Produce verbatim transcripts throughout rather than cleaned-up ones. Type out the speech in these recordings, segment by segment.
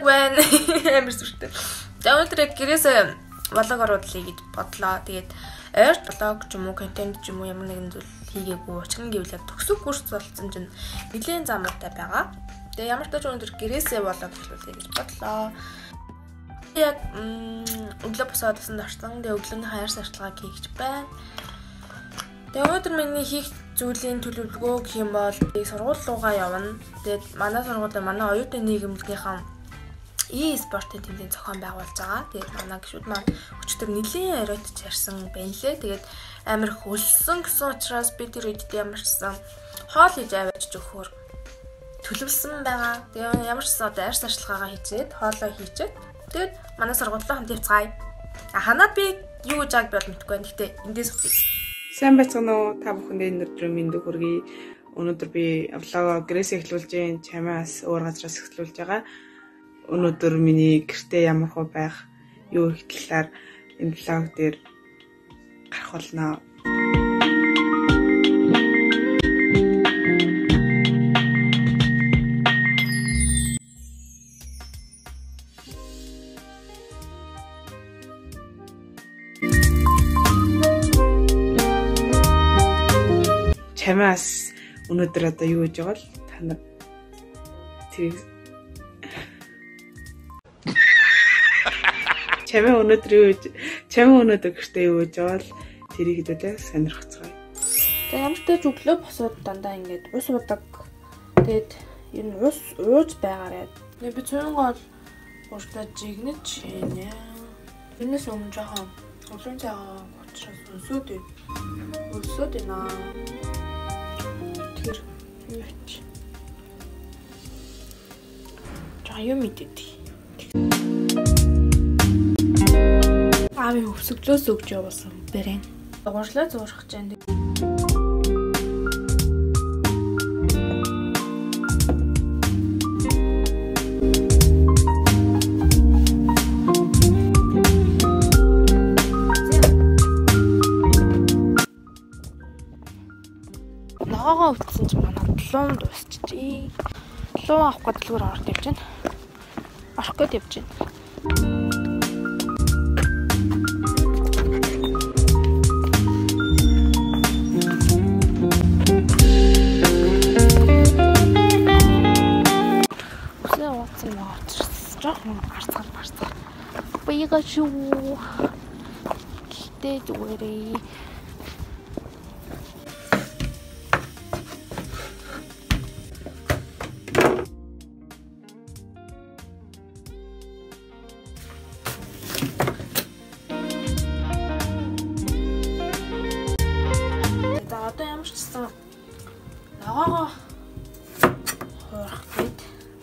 байна. Амар сүртэй. За өнөөдөр гэрээсээ влог оруулъя гэж бодлоо. Тэгээд ойр влог ч юм уу, контент ч юм уу ямар нэгэн зүйл хийгээгүй. Өчгөн гэвэл яг төгсөх курс болсон чинь нэлийн замтай байгаа. Тэгээ ямар ч тач өнөөдөр гэрээсээ влог хийлүүлэе гэж бодлоо. Яг өглөө босоод усан дорсон. Тэгээ өглөөний хаяр сарчлагыг хийх гэж байна. Тэгээ өнөөдөр миний хийх зүйлийн төлөвлөгөө гэх юм бол би сургууль руугаа явна. Тэгээд манай сургуулийн манай оюутны нийгэмлэгийнхэн e-спортын тэмцээн зохион байгуулж байгаа. Тэгээд манай гишүүд маань өчтөр нэлийн оройтч ярьсан байна лээ. Тэгээд амар их өлсөн гэсэн учраас би тэр үед ямар ч гэсэн хоол хийж аваач өгөхөөр төлөвлөсөн байгаа. Тэгээд ямар ч гэсэн одоо арьс арчлагаагаа хийчихэд хоолоо хийчихэд тэгээд манай сургуулиудаа хамт явцгаая. А ханаа би юу гэж байгааг бол мэдэхгүй байна. Гэтэ эндээс үгүй. Сайн байцгаана уу? Та бүхэндээ өнөөдөр мэндийг хүргэе. Өнөөдөр би влогоо гэрээсээ эхлүүлж байна. Чамаас өөр газраас эхлүүлж байгаа. Өнөөдөр миний гэртээ ямар хөө байх, юу их талаар энэ влог дээр гарах болно. Чамаас өнөөдөр одоо юу гэж байгаа л та нар тэр Чамаа өнөөдөр юу гэж чамаа өнөөдөр гэртээ юу гэж байгаа л тэрийг хэдүүлээ сонирхцгаая. За ямар ч тач өглөө босоод дандаа ингээд ус удаг. Тэгээд ер нь ус ууж байгаарай. Тэгээд би цөөнгөө ууртаа жигнэж байна. Тэрнээс өмнө жоохон өглөөний цагаан учраас өсөөд өсөөд байна. Тэр юуч. За юу мэдээ. Ави өвсөглөөс өгч явуулсан бэрэн. Ууршлаа зуурах гэж байна. Ногоогоо өвдсөн чинь манай талуун дуусчихжээ. Талуун авах гээд дэлгүүр ороод явж байна. Орох гээд явж байна. Жохон гарцгаар гарцгаар баяга шүү. Гэтээ зүгээрээ. За одоо ямар ч гэсэн ногоогоо хуурах гээд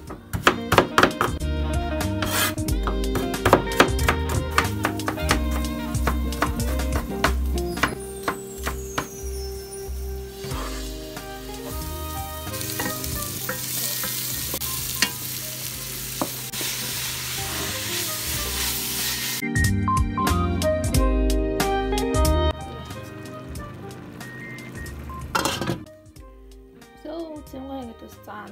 Цэнгай гэдэг зам.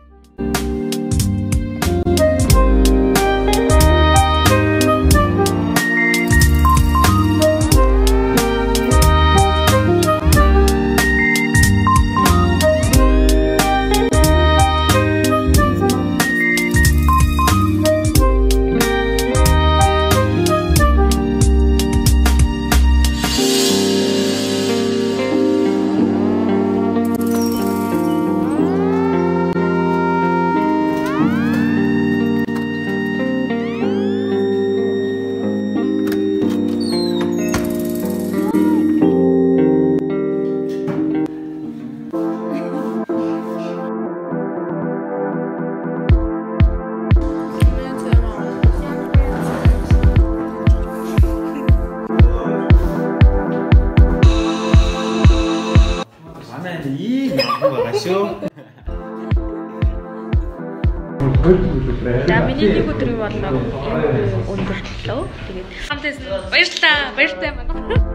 За миний нэг өдрийн бодлого өндөрлөө. Тэгээд хамтаас баярлалаа. Баяртай байна.